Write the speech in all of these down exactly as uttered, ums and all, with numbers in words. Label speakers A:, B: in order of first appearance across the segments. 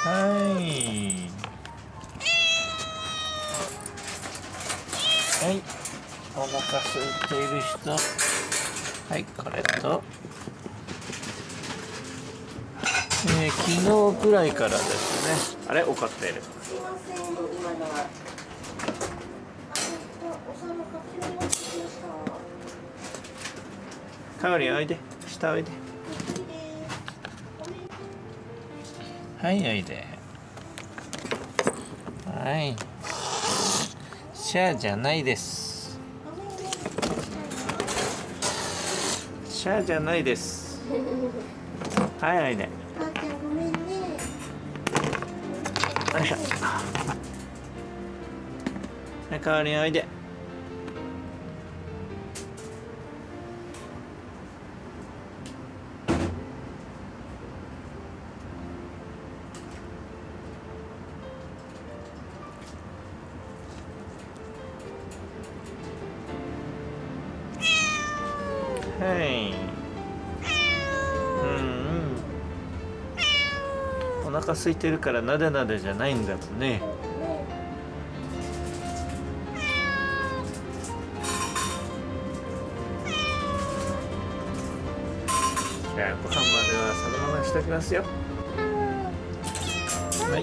A: はいはい、お腹空いている人、はい、これと、えー、昨日くらいからですね。あれ、おかっている。
B: すいません、今のは。お皿かき混ぜました。
A: かおりおいで、下おいで。はい、おいで。はい。シャーじゃないです。シャーじゃないです。はい、おいで。
B: あーちゃんごめんね。
A: よいしょ。はい、かおりおいで。はい。うんうん。お腹空いてるからなでなでじゃないんだとね。じゃあご飯まではそのまましておきますよ。はい。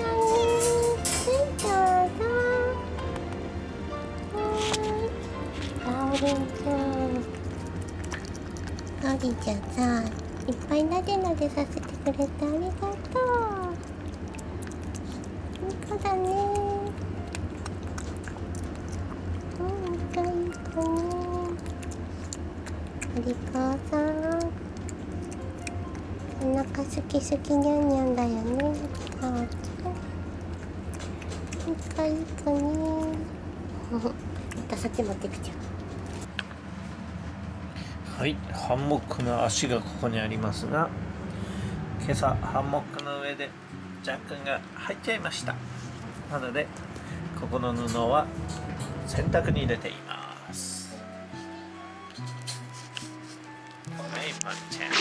B: かおりんちゃん、かおりんちゃんさ、いっぱいなでなでさせてくれてありがとう。そうだね。うん、かわいい子ね。お利口さん。お腹すきすきにゃんにゃんだよね。かおちゃん。かわいい子ね。またそっち持ってくちゃう。
A: はい、ハンモックの足がここにありますが、今朝ハンモックの上でジャックが入っちゃいました。なのでここの布は洗濯に入れています。はい、まっちゃん。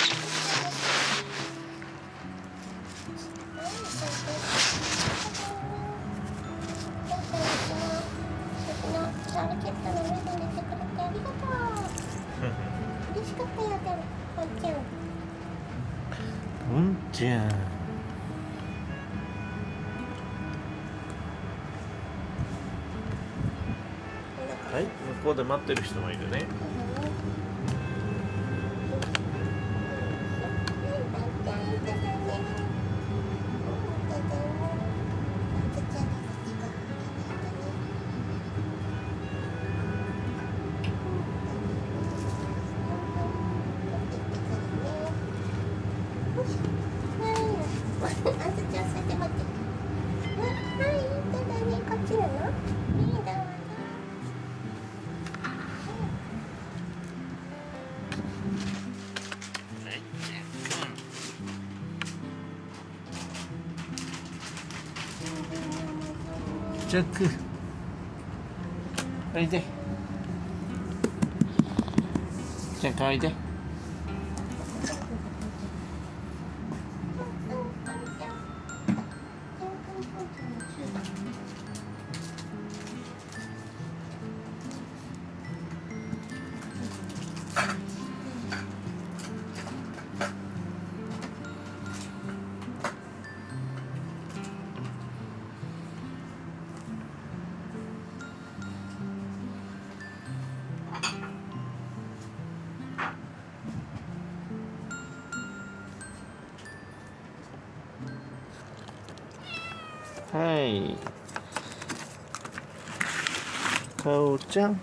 B: ラケットの上で寝てくれてありがとう。嬉しかったよ、でも、ぽんちゃん。
A: ぽんちゃん。はい、向こうで待ってる人もいるね。ジャック、おいで。ジャック、おいで。はい。かおちゃん。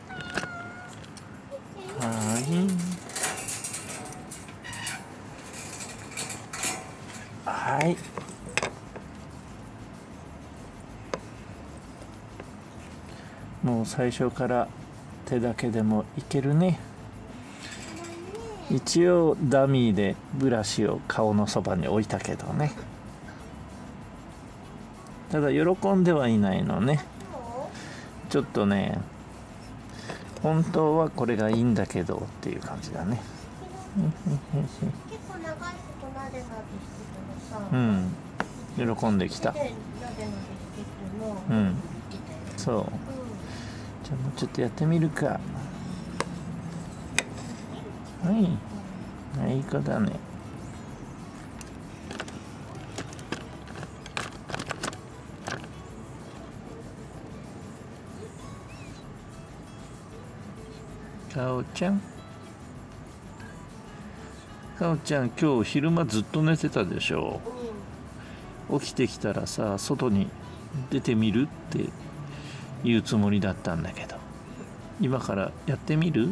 A: はい。はい。もう最初から手だけでもいけるね。一応ダミーでブラシを顔のそばに置いたけどね。ただ喜んではいないのね。ちょっとね、本当はこれがいいんだけどっていう感じだね。
B: 結構長いことなでなでしてたらさ、
A: うん。
B: い
A: 喜んできた。うん、そう。じゃあもうちょっとやってみるか。はい、いい子だね。かおちゃん、かおちゃん、今日昼間ずっと寝てたでしょ。起きてきたらさ、外に出てみるって言うつもりだったんだけど、今からやってみる？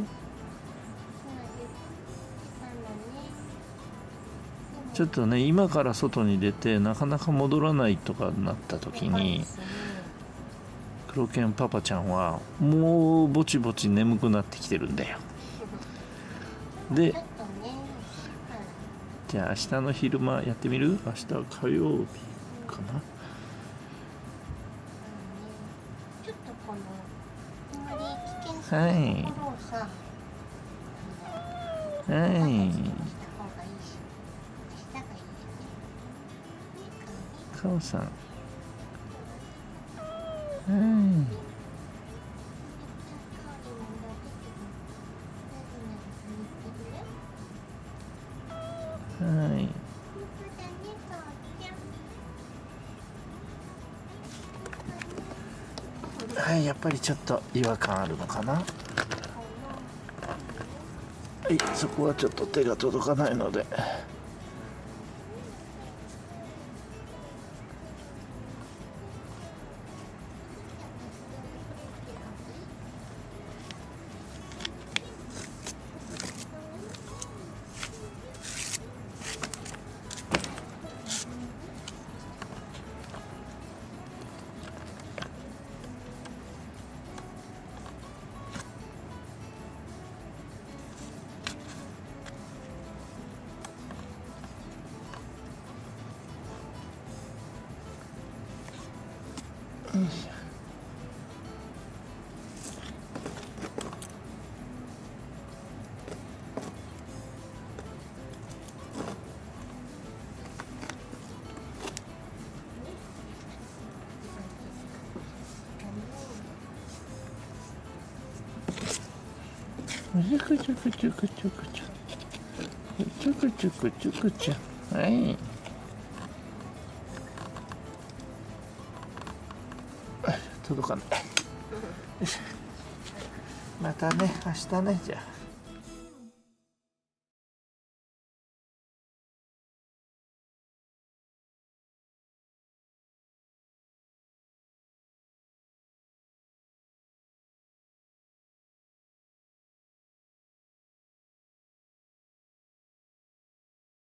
A: ちょっとね、今から外に出てなかなか戻らないとかなった時に、黒犬パパちゃんはもうぼちぼち眠くなってきてるんだよ。で、じゃあ明日の昼間やってみる？明日は火曜日かな。はいはい、かおさん、はいはい、はい、やっぱりちょっと違和感あるのかな。はい、そこはちょっと手が届かないので。よいしょ。ちょくちょくちょくちょくちょちょくちょくちょくちょ、はい。届かない。よいしょ。またね、明日ね、じゃあ。